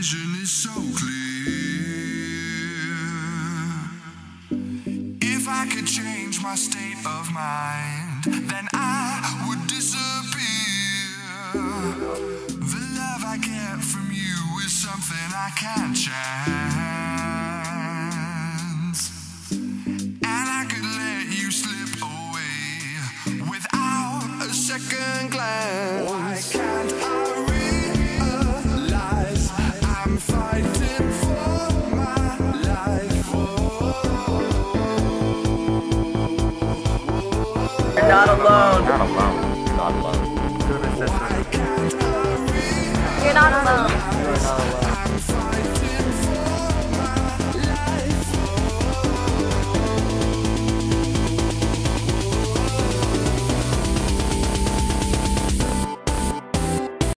vision is so clear. If I could change my state of mind, then I would disappear. The love I get from you is something I can't chance, and I could let you slip away without a second glance. Why can't I realize I'm fighting for my life? You're not alone. Not alone. Not alone. Doing this. Why can't I You're not alone.